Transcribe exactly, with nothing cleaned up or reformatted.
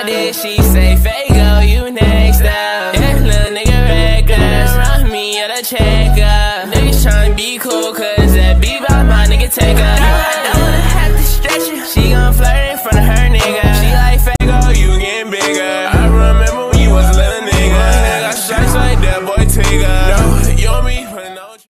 did she say, Fago, you next up? Yeah, little nigga reckless, run me at a check up. Niggas tryna be cool, cause that beat by my nigga take up.